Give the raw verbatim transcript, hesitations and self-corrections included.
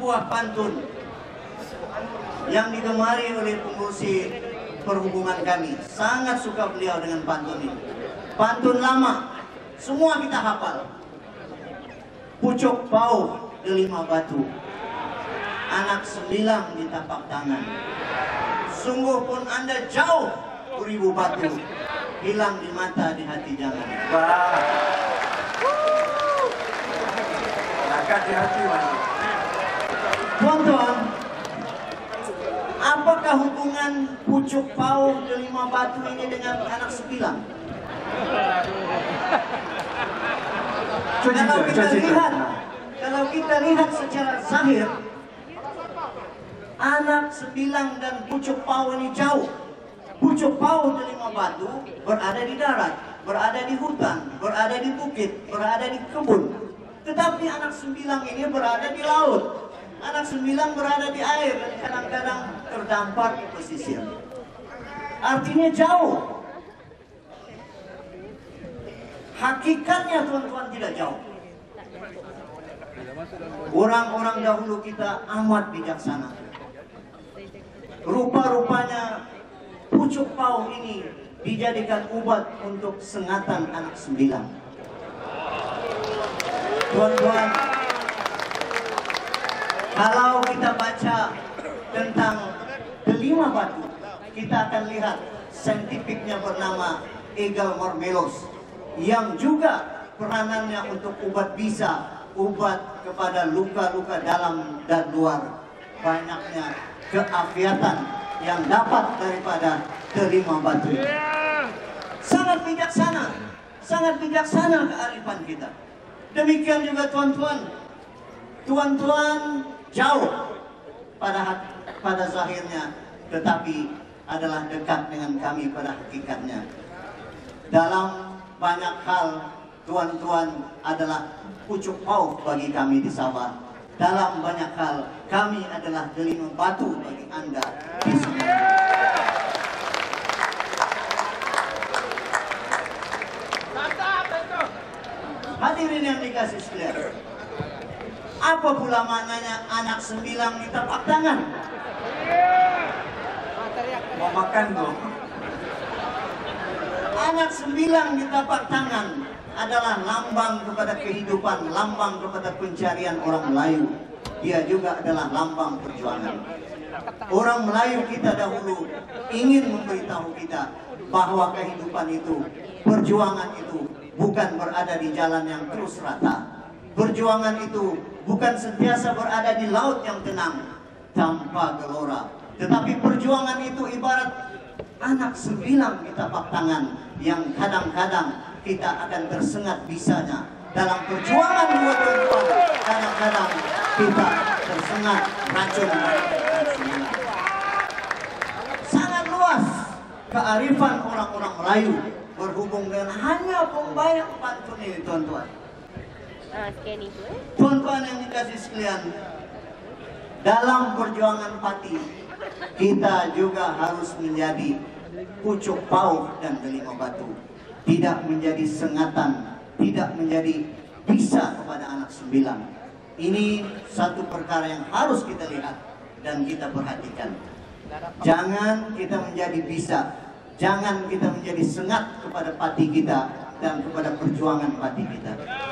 sebuah pantun yang digemari oleh pengurusi perhubungan kami. Sangat suka beliau dengan pantun ini. Pantun lama, semua kita hafal. Pucuk pau delima batu, anak sembilang di tapak tangan. Sungguh pun Anda jauh beribu batu, hilang di mata di hati jangan. Wah. Lekat di hati, Mas. Tuan-tuan, apakah hubungan pucuk pau delima batu ini dengan anak sembilan? Kalau kita lihat, kalau kita lihat secara zahir, anak sembilan dan pucuk pau ini jauh. Pucuk pau delima batu berada di darat, berada di hutan, berada di bukit, berada di kebun. Tetapi anak sembilan ini berada di laut. Anak sembilan berada di air dan kadang-kadang terdampar di pesisir. Artinya jauh. Hakikatnya tuan-tuan tidak jauh. Orang-orang dahulu kita amat bijaksana. Rupa-rupanya pucuk pau ini dijadikan obat untuk sengatan anak sembilan. Tuan-tuan, kalau kita baca tentang delima batu, kita akan lihat saintifiknya bernama Egal Mormelos, yang juga peranannya untuk obat bisa, obat kepada luka-luka dalam dan luar. Banyaknya keafiatan yang dapat daripada delima batu. Sangat bijaksana, sangat bijaksana kearifan kita. Demikian juga tuan-tuan, tuan-tuan jauh pada pada zahirnya, tetapi adalah dekat dengan kami pada hakikatnya. Dalam banyak hal, tuan-tuan adalah pucuk pau bagi kami di Sabah. Dalam banyak hal, kami adalah delima batu bagi Anda di sini. Hadirin yang dikasih sekalian, apa pula maknanya anak sembilan di tapak tangan? Mau makan dong. Anak sembilan di tapak tangan adalah lambang kepada kehidupan, lambang kepada pencarian orang Melayu. Dia juga adalah lambang perjuangan. Orang Melayu kita dahulu ingin memberitahu kita bahwa kehidupan itu, perjuangan itu bukan berada di jalan yang terus rata. Perjuangan itu bukan sentiasa berada di laut yang tenang tanpa gelora, tetapi perjuangan itu ibarat anak sembilan di tapak tangan yang kadang-kadang kita akan tersengat bisanya. Dalam perjuangan dua tuan-tuan, kadang-kadang kita tersengat racun. Sangat luas kearifan orang-orang Melayu berhubung dengan hanya pembayang pantun ini, tuan-tuan. Tuan-tuan yang dikasih sekalian, dalam perjuangan pati kita juga harus menjadi pucuk pau dan delima batu, tidak menjadi sengatan, tidak menjadi bisa kepada anak sembilan. Ini satu perkara yang harus kita lihat dan kita perhatikan. Jangan kita menjadi bisa, jangan kita menjadi sengat kepada pati kita dan kepada perjuangan pati kita.